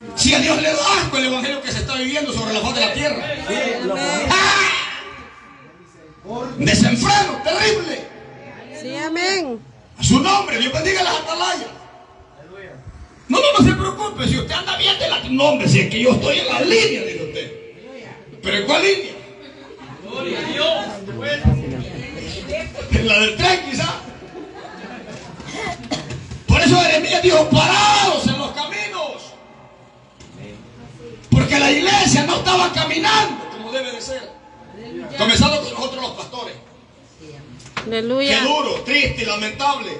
Si a Dios le da asco el evangelio que se está viviendo sobre la faz de la tierra. Desenfreno terrible. Sí, amén. A su nombre, Dios bendiga las atalayas. No se preocupe, si usted anda bien de la... No, hombre, si es que yo estoy en la línea, dice usted. ¿Pero en cuál línea? Gloria a Dios. En la del tren, quizá. Por eso Jeremías dijo, parados en los caminos. Porque la iglesia no estaba caminando como debe de ser. Comenzando con nosotros los pastores. Aleluya. Qué duro, triste y lamentable.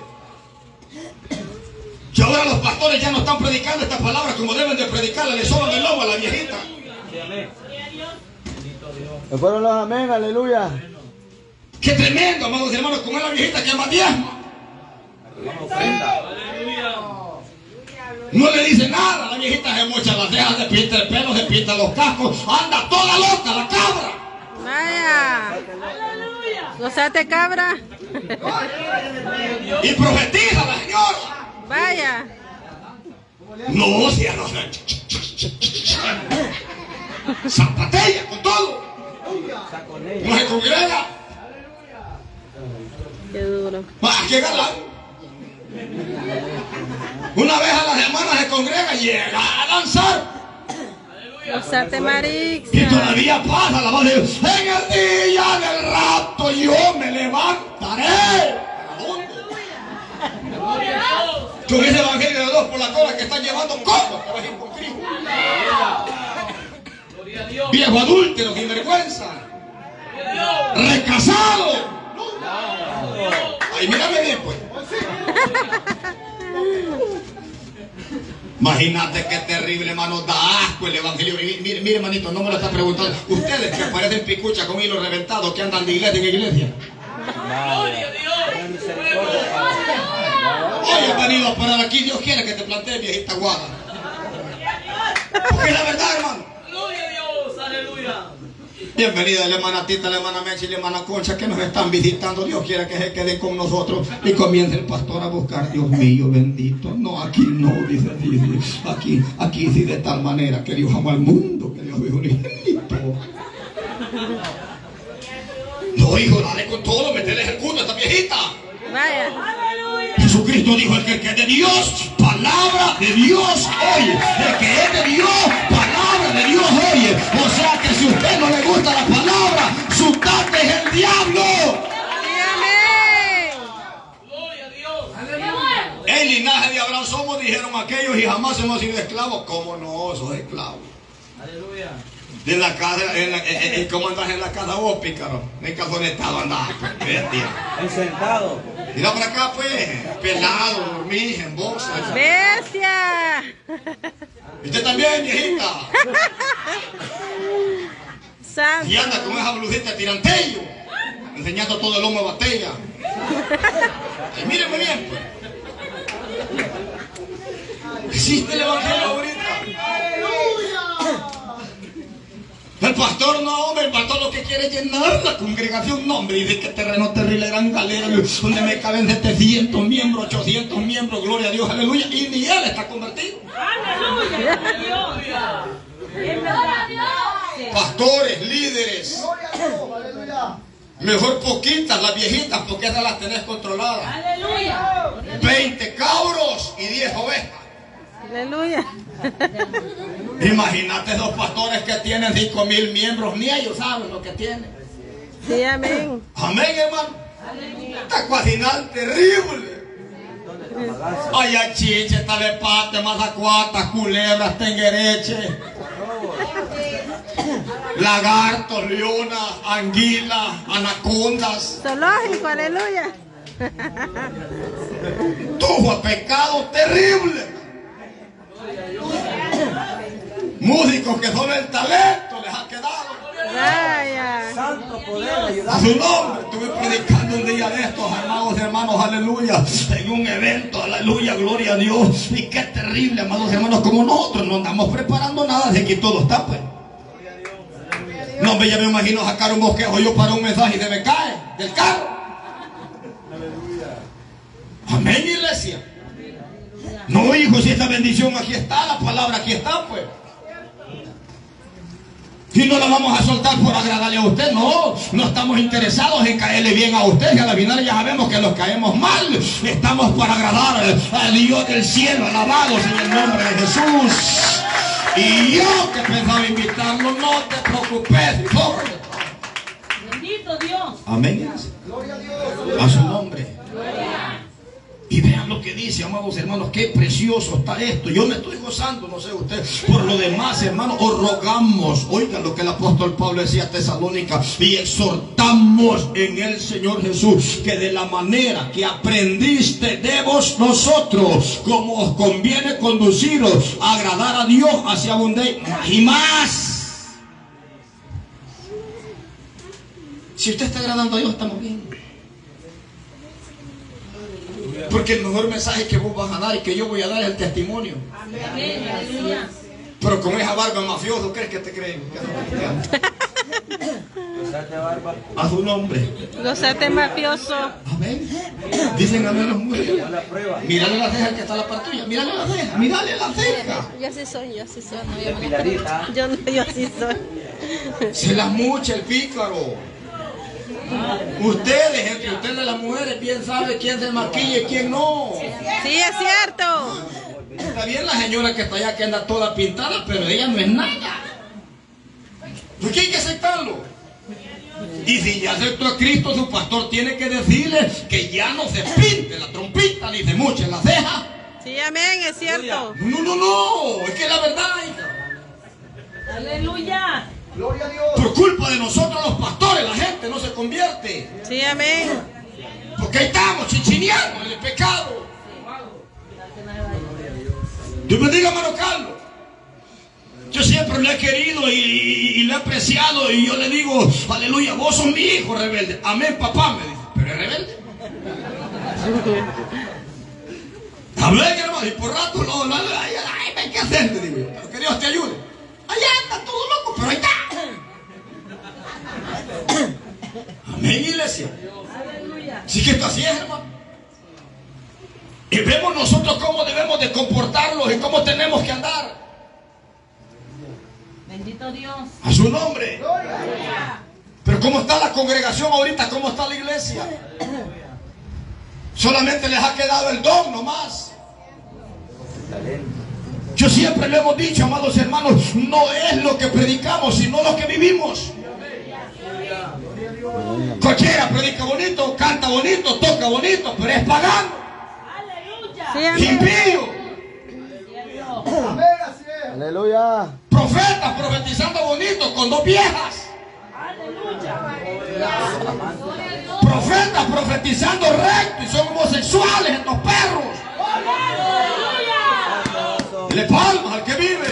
Que ahora los pastores ya no están predicando estas palabras como deben de predicarle, le soban el lomo a la viejita. Me fueron los amén, aleluya. Qué tremendo, amados hermanos, como es la viejita que ama diezma. No le dice nada, la viejita se mocha las cejas, se pinta el pelo, se pinta los cascos, anda toda loca la cabra. Vaya. Gozate, cabra. Y profetiza la señora. Vaya. No, si ya no se... Zapatea con todo. No se congrega. Qué duro. Qué galán. Una vez a la semana se congrega y llega a danzar. Gozate, Marix. Y todavía pasa la voz de Dios. En el día del rapto yo me levantaré. Con ese evangelio de dos por la cola que están llevando cosas para ir con Cristo. Viejo adúltero, sin vergüenza. Recasado. Ay, mírame bien, pues. Imagínate qué terrible, hermano, da asco el evangelio. Mire, hermanito, no me lo está preguntando. Ustedes que parecen picucha con hilo reventado, que andan de iglesia en iglesia. Hoy he venido a parar aquí. Dios quiere que te plantees, viejita guada. Porque es la verdad, hermano. Gloria a Dios, aleluya. Bienvenida la hermana Tita, la hermana Mechi y la hermana Concha que nos están visitando. Dios quiera que se queden con nosotros. Y comience el pastor a buscar. Dios mío, bendito. No, aquí no, dice. Aquí sí de tal manera que Dios ama al mundo, que Dios es unigénito. No, hijo, dale con todo, metele el culo a esta viejita. Vaya. Jesucristo dijo, el que es de Dios, palabra de Dios oye. El que es de Dios, palabra de Dios oye. O sea que si a usted no le gusta la palabra, su tate es el diablo. Gloria a Dios. El linaje de Abraham somos, dijeron aquellos, y jamás hemos sido esclavos. ¿Cómo no? Sos esclavos. Aleluya. De la casa, ¿cómo andas en la casa vos, pícaro? En calzonetado andás, bestia. Sentado. Mira para acá, pues, pelado, dormís, en boxers. Bestia. Y usted también, viejita. Santo. Y anda con esa blusita tirantello, enseñando todo el lomo de batalla. Y mírenme bien, pues. Existe el evangelio ahorita. El pastor no, hombre, el pastor lo que quiere es llenar la congregación. No, hombre, dice que terreno terrible, gran galera, donde me caben 700 miembros, 800 miembros, gloria a Dios, aleluya. Y ni él está convertido. Aleluya. Aleluya. Pastores, líderes. Mejor poquitas, las viejitas, porque esas las tenés controladas. Aleluya. 20 cabros y 10 ovejas. Aleluya. Imagínate esos pastores que tienen 5,000 miembros, ni ellos saben lo que tienen. Sí, amén. Amén, hermano. Está cuacinal terrible. Hay achiche, talepate, mazacuatas, culebras, tenguereche, lagartos, leonas, anguilas, anacondas. Zoológico, aleluya. Tuvo pecado terrible. Músicos que solo el talento les ha quedado. Vaya. Santo poder, A ayudar. su nombre, estuve predicando un día de estos, amados hermanos, aleluya, en un evento, aleluya, gloria a Dios. Y qué terrible, amados hermanos, como nosotros no andamos preparando nada de que todo está, pues. No, hombre, ya me imagino sacar un bosquejo yo para un mensaje y se me cae del carro. Amén, iglesia. No, hijo, si esta bendición aquí está, la palabra aquí está, pues. Y no la vamos a soltar por agradarle a usted, no. No estamos interesados en caerle bien a usted. Y al final ya sabemos que los caemos mal. Estamos para agradar a Dios del cielo. Alabados en el nombre de Jesús. Y yo que pensaba invitarlo, no te preocupes. Bendito Dios. Amén. A su nombre. Y vean lo que dice, amados hermanos, qué precioso está esto. Yo me estoy gozando, no sé usted. Por lo demás, hermanos, os rogamos. Oigan lo que el apóstol Pablo decía a Tesalónica. Y exhortamos en el Señor Jesús que de la manera que aprendiste de vos nosotros, como os conviene conduciros a agradar a Dios, así abundéis y más. Si usted está agradando a Dios, estamos bien. Porque el mejor mensaje que vos vas a dar y que yo voy a dar es el testimonio. Amén. Aleluya. Pero con esa barba mafioso, ¿crees que te creen? A su nombre. Gozate mafioso. Amén. Dicen amén los mujeres. Mírale la ceja que está a la par tuya. Mírale la ceja. Mírale la ceja. Yo así soy. No, yo así soy. Se la mucha el pícaro. Ustedes, entre ustedes las mujeres, bien saben quién se maquilla y quién no. Sí, es cierto. Está bien la señora que está allá que anda toda pintada, pero ella no es nada. ¿Por qué hay que aceptarlo? Y si ya aceptó a Cristo, su pastor tiene que decirle que ya no se pinte la trompita ni se moche la ceja. Sí, amén, es cierto. No, es que es la verdad, hija. Aleluya. Gloria a Dios. Por culpa de nosotros los pastores, la gente no se convierte. Sí, amén. Porque ahí estamos chichineando en el pecado. Dios bendiga, hermano Carlos. Yo siempre lo he querido y lo he apreciado. Y yo le digo, aleluya, vos sos mi hijo rebelde. Amén, papá, me dice. Pero es rebelde. Amén, hermano. Y por rato, ay, hay que hacer, le digo yo. Pero que Dios te ayude. Allá está todo loco, pero ahí está. Amén, iglesia. Sí que esto así es, hermano. Y vemos nosotros cómo debemos de comportarnos y cómo tenemos que andar. Bendito Dios. A su nombre. Pero cómo está la congregación ahorita, cómo está la iglesia. Solamente les ha quedado el don nomás. Yo siempre le hemos dicho, amados hermanos, no es lo que predicamos, sino lo que vivimos. Cualquiera predica bonito, canta bonito, toca bonito, pero es pagano. Sí, amén. Impío. Amén, así es. Aleluya. Profetas profetizando bonito con dos viejas. Profetas profetizando recto y son homosexuales estos perros. Le palmas al que vive.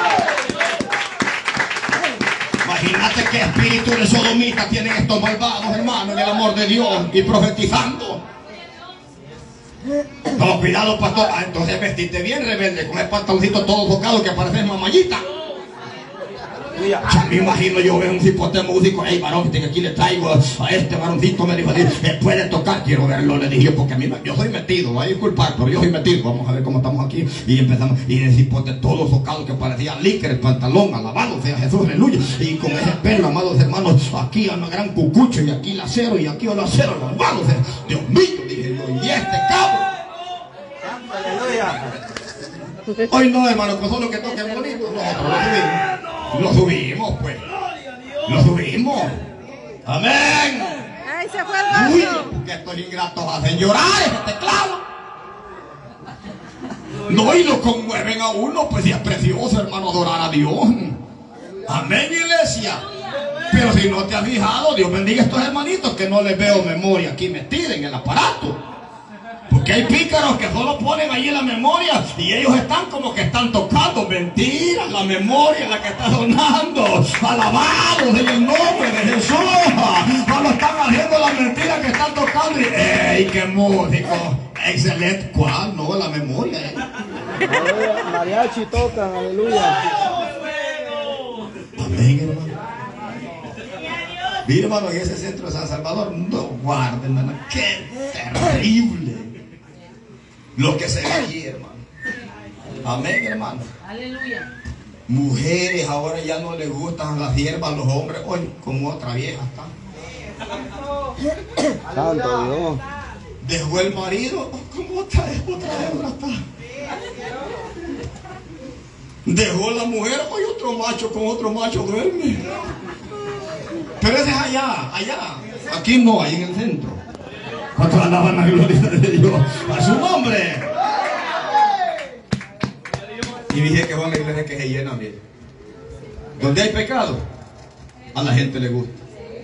Imagínate qué espíritu de sodomita tienen estos malvados hermanos en el amor de Dios y profetizando. No, cuidado, pastor. Ah, entonces vestiste bien rebelde con el pantaloncito todo bocado que parece mamallita. Ya me imagino yo veo un cipote músico. Hey, varón, que aquí le traigo a este varoncito. Me dijo, puede tocar, quiero verlo. Le dije yo, porque a mí yo soy metido, voy a disculpar, pero yo soy metido. Vamos a ver cómo estamos aquí. Y empezamos, y el cipote todo socado que parecía líquido, el pantalón, alabado sea Jesús, aleluya. Y con ese pelo, amados hermanos, aquí a una gran cucucho, y aquí el acero, y aquí el acero, alabado sea. Dios mío, dije yo, y este cabrón. Aleluya. Hoy no, hermano, con solo que toquen bonito, nosotros lo subimos. Lo subimos, pues. Lo subimos. Amén. Ay, se fue el Uy, vaso. porque estos ingratos hacen llorar ese teclado. No, y lo conmueven a uno, pues si es precioso, hermano, adorar a Dios. Amén, iglesia. Pero si no te has fijado, Dios bendiga a estos hermanitos que no les veo memoria aquí metida en el aparato. Porque hay pícaros que solo ponen ahí en la memoria y ellos están como que están tocando. Mentira, la memoria es la que está sonando. Alabados en el nombre de Jesús. Solo están haciendo la mentira que están tocando. Y ¡ey, qué músico! Excelente. ¿Cuál? No, la memoria. Aleluya. Mariachi tocan, aleluya. Amén, hermano. Mira, hermano, en ese centro de San Salvador, no guarden, hermano. ¡Qué terrible! Lo que se ve allí, hermano. Amén, hermano. Aleluya. Mujeres ahora ya no les gustan las siervas, los hombres. Hoy, como otra vieja está. Santo Dios. Dejó el marido, como otra hembra está. Dejó la mujer, hoy otro macho con otro macho duerme. Pero ese es allá. Aquí no, ahí en el centro. ¿Cuántos alaban la gloria de Dios? A su nombre. Y dije que van a la iglesia que se llena, mire. Donde hay pecado, a la gente le gusta.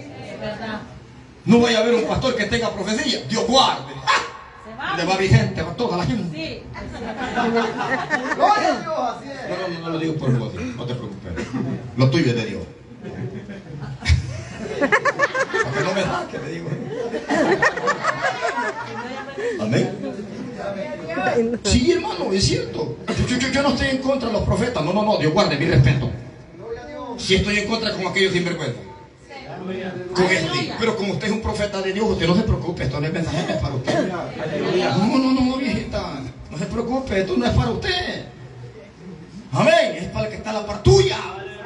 No vaya a haber un pastor que tenga profecía. Dios guarde. Le va vigente a toda la gente. Sí. Gloria a Dios, así es. No lo digo por vos, no te preocupes. Lo tuyo es de Dios. Porque no me da, que le digo. Amén. Sí, hermano, es cierto. Yo no estoy en contra de los profetas. No, Dios guarde, mi respeto. Sí estoy en contra con aquellos sinvergüenza. Con este. Pero como usted es un profeta de Dios, usted no se preocupe, esto no es mensaje, es para usted. No, viejita. No se preocupe, esto no es para usted. Amén, es para el que está a la par tuya.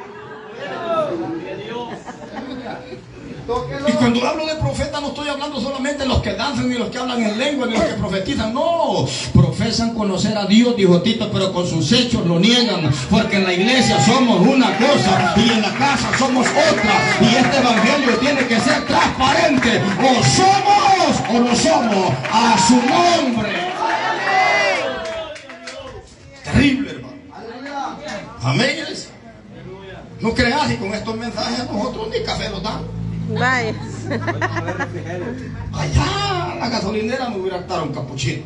Y cuando hablo de profeta no estoy hablando solamente de los que danzan, ni los que hablan en lengua, ni los que profetizan. No, profesan conocer a Dios, dijo Tito, pero con sus hechos lo niegan. Porque en la iglesia somos una cosa y en la casa somos otra. Y este evangelio tiene que ser transparente. O somos o no somos. A su nombre. Terrible, hermano. Amén. No creas, y con estos mensajes a nosotros ni café nos dan. Vaya. Allá la gasolinera me hubiera dado un capuchino.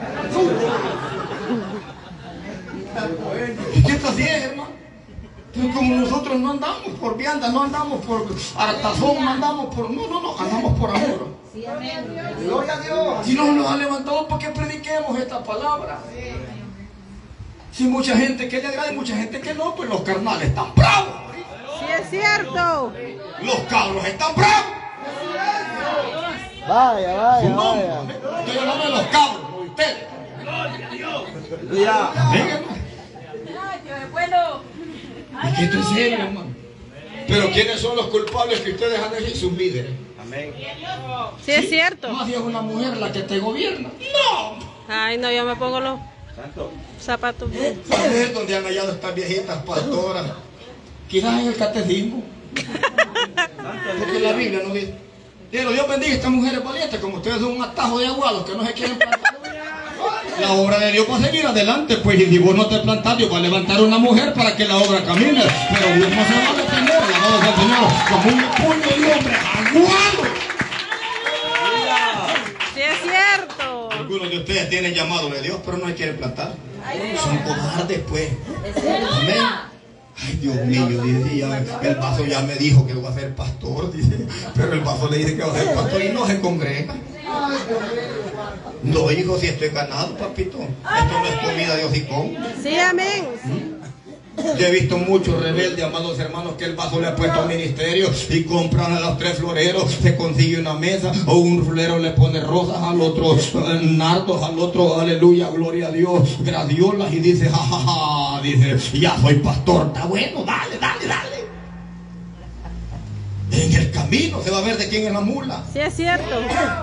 ¿Y qué así es, hermano? Pero como nosotros no andamos por vianda, no andamos por hartazón, no andamos por... No, andamos por amor. Sí, amén. Gloria a Dios. Si no nos ha levantado para que prediquemos esta palabra. Si mucha gente que le agrada y mucha gente que no, pues los carnales están bravos. Sí, es cierto. Los cabros están bravos. Vaya. Estoy hablando de los cabros, no de ustedes. Amén, hermano. Es que esto es serio, hermano. Pero ¿quiénes son los culpables que ustedes han elegido? Sus líderes. Amén. Sí, es cierto. Más si es una mujer la que te gobierna. ¡No! Ay, no, yo me pongo los zapatos. ¿Sabes dónde han hallado estas viejitas pastoras? Quizás en el catecismo. Porque la Biblia no dice. Pero Dios bendiga a estas mujeres valientes, como ustedes son un atajo de aguados que no se quieren plantar. La obra de Dios va a seguir adelante, pues, y si vos no te plantas, Dios va a levantar una mujer para que la obra camine. Pero Dios no se va a detener, alabado sea el Señor, como un puño de hombre aguado. Sí, es cierto. Algunos de ustedes tienen llamado de Dios, pero no se quieren plantar. Son cobardes, pues. Amén. Ay, Dios mío, dice, ya, el vaso ya me dijo que va a ser pastor, dice, pero el vaso le dice que va a ser pastor y no se congrega. No, hijo, si estoy ganado, papito. Esto no es comida de hocicón. Sí, amén. Yo he visto muchos rebeldes, amados hermanos, que el vaso le ha puesto al ministerio y compran a los 3 floreros, se consigue una mesa, o un florero le pone rosas, al otro nardos, al otro, aleluya, gloria a Dios, gradiolas, y dice, jajaja, dice, ya soy pastor, está bueno, dale. En el camino se va a ver de quién es la mula. Sí, es cierto.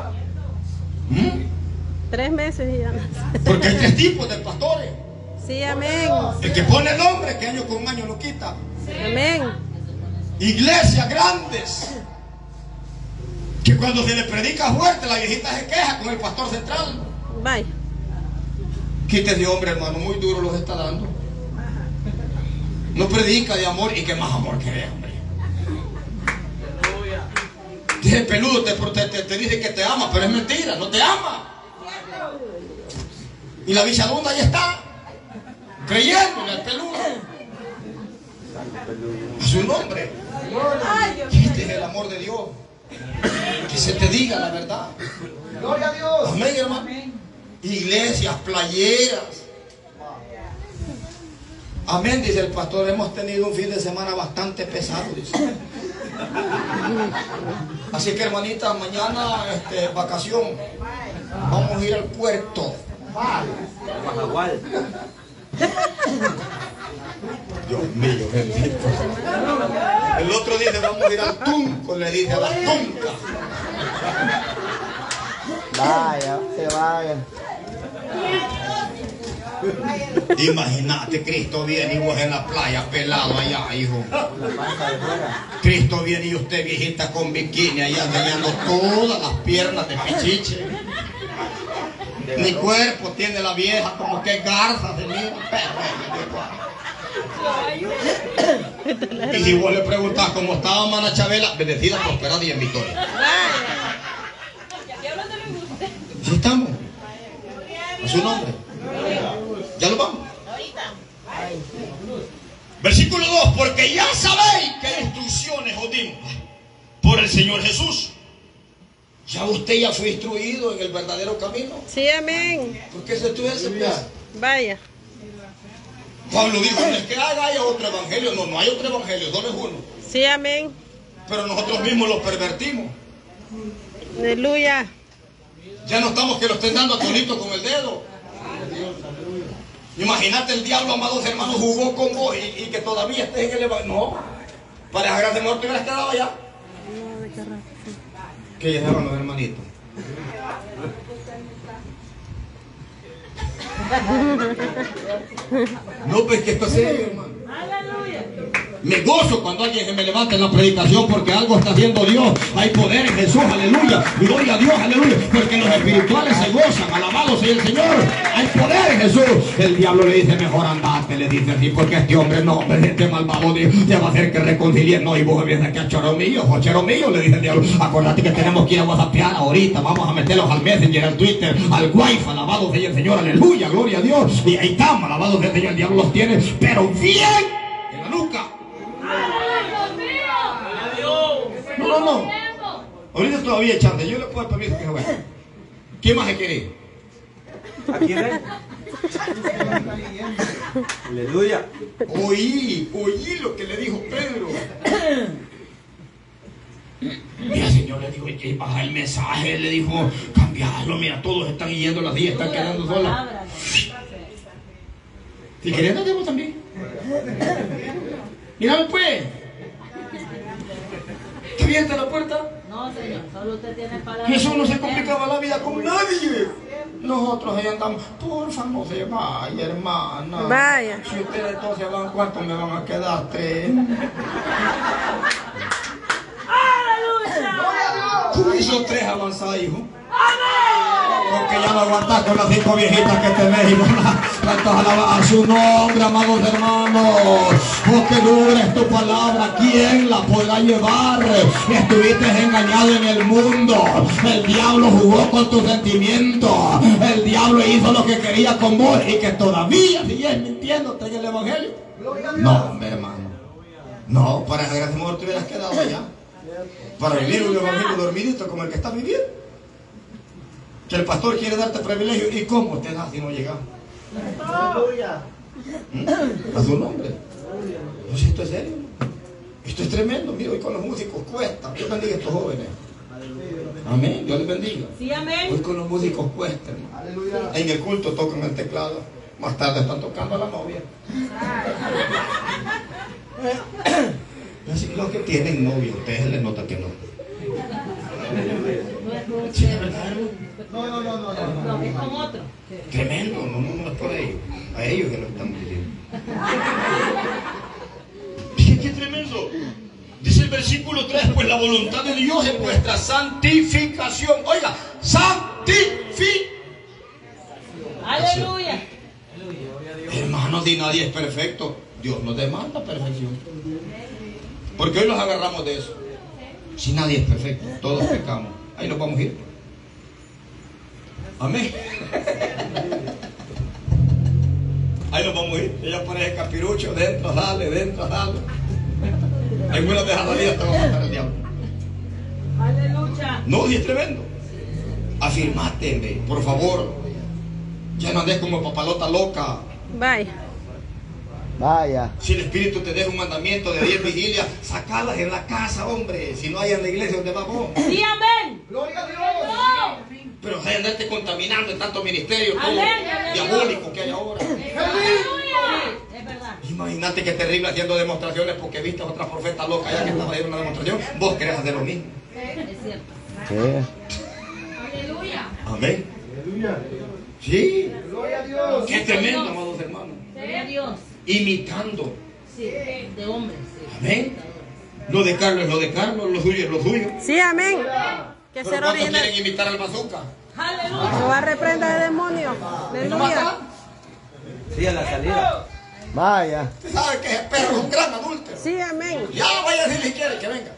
3 meses y ya. Porque hay 3 tipos de pastores. Sí, amén. El que pone nombre, que año con año lo quita. Amén. Iglesias grandes, que cuando se le predica fuerte, la viejita se queja con el pastor central. Bye. Quítese, hombre, hermano, muy duro los está dando. No predica de amor, y que más amor que hombre. Dice peludo, te dice que te ama, pero es mentira, no te ama. Y la bichadunda ya está creyendo en el peludo. A su nombre. Este es el amor de Dios. Que se te diga la verdad. Gloria a Dios. Amén, hermano. Iglesias, playeras. Amén, dice el pastor. Hemos tenido un fin de semana bastante pesado, dice. Así que, hermanita, mañana vacación. Vamos a ir al puerto. Dios mío, bendito. El otro dice, vamos a ir al Tunco, le dice a las tuncas. Vaya, se vaya. Imagínate, Cristo viene y vos en la playa pelado allá, hijo. Cristo viene y usted viejita con bikini allá enseñando todas las piernas de pichiche. Mi cuerpo tiene la vieja como que garza de mí. Y si vos le preguntás cómo estaba Mana Chabela, bendecida, prosperada y en victoria. ¿Sí estamos? ¿A su nombre? ¿Ya lo vamos? Versículo 2, porque ya sabéis qué instrucciones os dimos por el Señor Jesús. Ya usted ya fue instruido en el verdadero camino. Sí, amén. ¿Por qué se estuviese? Vaya. Pablo dijo, no es que haya otro evangelio, no hay otro evangelio, solo es uno. Sí, amén. Pero nosotros mismos lo pervertimos. Aleluya. Ya no estamos que lo estén dando a tonito con el dedo. Imagínate el diablo, amados hermanos, jugó con vos y que todavía estés en el evangelio. No, para esa gracia mejor te hubieras quedado allá. Que ya estaban los hermanitos. No, pues que esto es serio, hermano. Aleluya. Me gozo cuando alguien se me levanta en la predicación porque algo está haciendo Dios. Hay poder en Jesús, aleluya. Gloria a Dios, aleluya. Porque los espirituales se gozan, alabado sea el Señor. Hay poder en Jesús. El diablo le dice, mejor andate, le dice así, porque este hombre no, este malvado te va a hacer que reconcilien. No, y vos vienes aquí a choro mío, le dice el diablo. Acordate que tenemos que ir a WhatsAppear ahorita. Vamos a meterlos al Messenger, al Twitter, al Wi-Fi, alabado sea el Señor, aleluya, gloria a Dios. Y ahí estamos, alabado sea el Señor. El diablo los tiene, pero bien en la nuca. No. Ahorita todavía echando. Yo le puedo permitir que se vaya. ¿Quién más se quiere ir? Aquí ven. Aleluya. Oí lo que le dijo Pedro. Mira, Señor, le dijo, y baja el mensaje, le dijo, cambiarlo, mira, todos están yendo las 10, están quedando solos. Si querés, nos demos también. Míralo pues. ¿Te abierta la puerta? No, Señor, solo usted tiene palabras. Jesús no se complicaba la vida con nadie. Nosotros ahí andamos, porfa, no se vaya, hermana. Vaya. Si ustedes dos se van, ¿cuántos me van a quedar? 3. ¿Cómo hizo 3 avanzadas, hijo? Porque ya no aguantás con las 5 viejitas que tenés, hijo. A su nombre, amados hermanos. Oh, que dura es tu palabra. ¿Quién la podrá llevar? Estuviste engañado en el mundo. El diablo jugó con tus sentimientos. El diablo hizo lo que quería con vos y que todavía sigues mintiéndote en el evangelio. No, mi hermano. No, para esa gracia mejor te hubieras quedado allá. Para vivir un evangelio dormidito como el que estás viviendo. Que el pastor quiere darte privilegio. ¿Y cómo te da si no llegas? A su nombre. Pues esto es serio. Esto es tremendo. Mira, hoy con los músicos cuesta. Dios bendiga a estos jóvenes. Amén. Dios les bendiga. Sí, amén. Hoy con los músicos cuesta, hermano. En el culto tocan el teclado. Más tarde están tocando a la novia. Así que los que tienen novia, ustedes les nota que no. Sí, ¿verdad? No, es con otro. Tremendo, no es por ellos. A ellos que lo están diciendo. ¿Qué tremendo? Dice el versículo 3, pues la voluntad de Dios es vuestra santificación. Oiga, santificación. Aleluya. Hermanos, si nadie es perfecto, Dios nos demanda perfección. Porque hoy nos agarramos de eso. Si nadie es perfecto, todos pecamos. Ahí nos vamos a ir. Amén. Ahí nos vamos a ir. Ella pone el capirucho, dentro, dale. Algunas de esas salidas te va a matar el diablo. Aleluya. No, y es tremendo. Afirmate, por favor. Ya no andes como papalota loca. Vaya. Si el Espíritu te deja un mandamiento de 10 vigilias, sacalas en la casa, hombre. Si no hay en la iglesia, ¿dónde vas vos? Sí, amén. Gloria a Dios. Pero hay andarte contaminando en tanto ministerio, todo Amén. diabólico que hay ahora. Aleluya. Imagínate qué terrible haciendo demostraciones porque viste a otra profeta loca allá que estaba haciendo una demostración. Vos querés hacer lo mismo. Es cierto. Sí. Aleluya. Amén. Aleluya. Sí. Gloria a Dios. Qué tremendo, amados hermanos. Gloria a Dios. Imitando. Sí, de hombres. Sí. Amén. Lo de Carlos es lo de Carlos, lo suyo es lo suyo. Sí, amén. Que Pero ser ¿cuántos original. quieren imitar al bazooka? Aleluya. Lo va a reprender el demonio. Aleluya. Sí, a la salida. Vaya. Usted sabe que ese perro es un gran adúltero. Sí, amén. Ya vaya si le quiere que venga.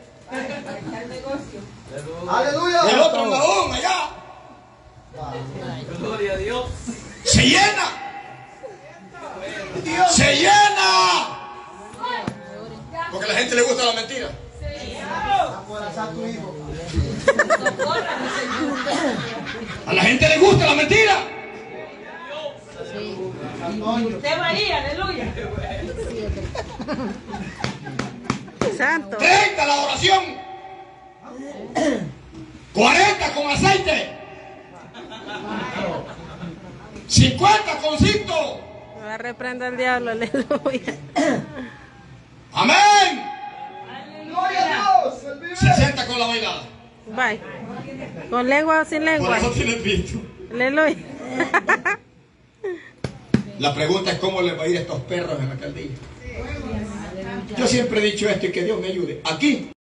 Aleluya. El otro ladrón allá. Gloria a Dios. Se llena. Se llena. Porque a la gente le gusta la mentira. A la gente le gusta la mentira. Usted va ahí, aleluya. Santo. 30 la oración. 40 con aceite. 50 con cinto. Lo va a reprender el diablo. Aleluya. Amén. Gloria a Dios. Él vive. 60 con la bailada. Bye. ¿Con lengua o sin Por lengua? eso tienen visto. Aleluya. La pregunta es cómo les va a ir a estos perros en la alcaldía. Yo siempre he dicho esto y que Dios me ayude. Aquí